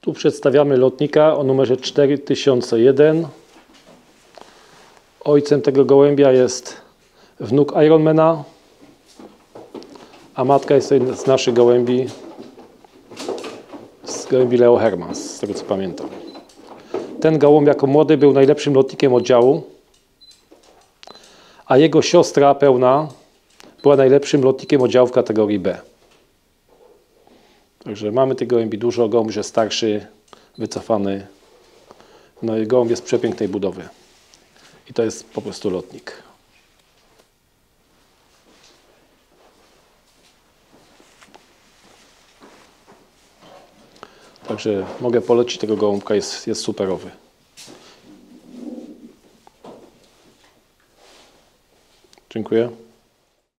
Tu przedstawiamy lotnika o numerze 4001. Ojcem tego gołębia jest wnuk Ironmana, a matka jest jeden z naszych gołębi, Leo Hermans, z tego co pamiętam. Ten gołąb jako młody był najlepszym lotnikiem oddziału, a jego siostra pełna była najlepszym lotnikiem oddziału w kategorii B. Także mamy tych gołębi dużo, gołąb jest starszy, wycofany. No i gołąb jest przepięknej budowy. I to jest po prostu lotnik. Także mogę polecić tego gołąbka, jest superowy. Dziękuję.